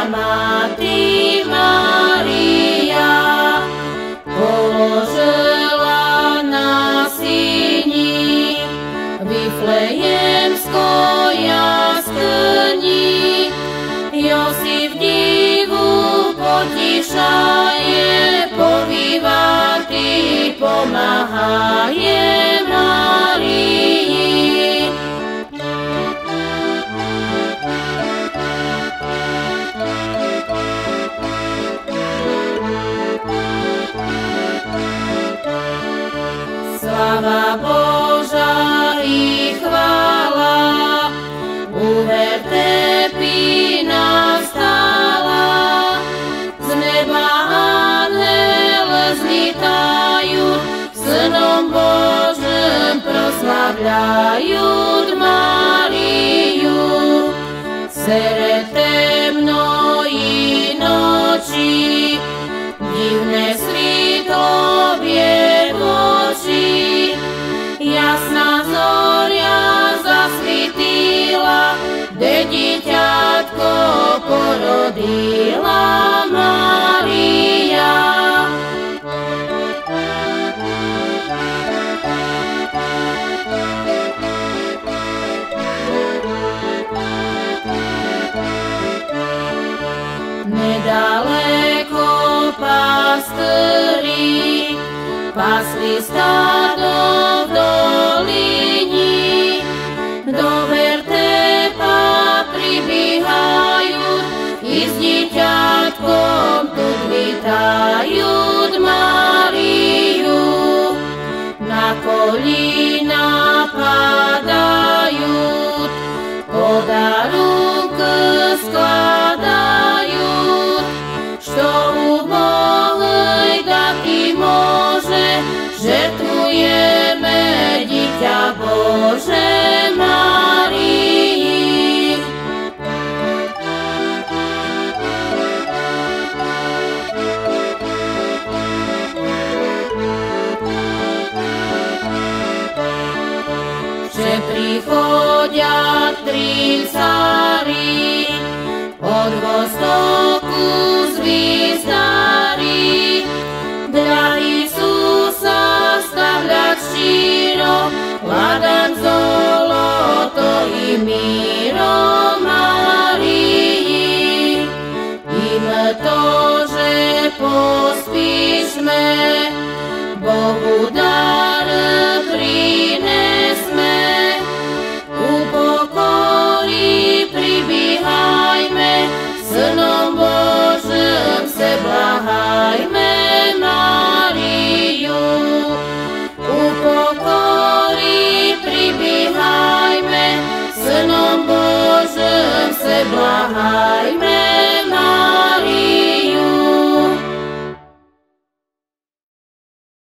Mati Maria položila na syni Vitlejemskoj jaskni. Josif divu potišaje, povívati pomáhaje Marii. Sláva Boža i chvála, u vertepi nastala. Z neba anjel zlitajú, Synom Božím proslavľajú Máriu. Sere temnoj noči, divné svitlo vie v oči. Jasná zoria zasvítila, kde dieťatko porodila Mária. Nedaleko pastýri pasli stádo v dolini, do vertepa pribíhajú i s dieťatkom tu vítajú Máriu. Na kolína padajú, podarunk skladajú, što u Bohej dati môže, žertvujeme dieťa Bože Márii. Že prichodia tri cári, od vostoku zvizdári, dla Isusa stavľať štíro, ladan zoloto i míro Márii. Im to, že pospíšme, Bohu dá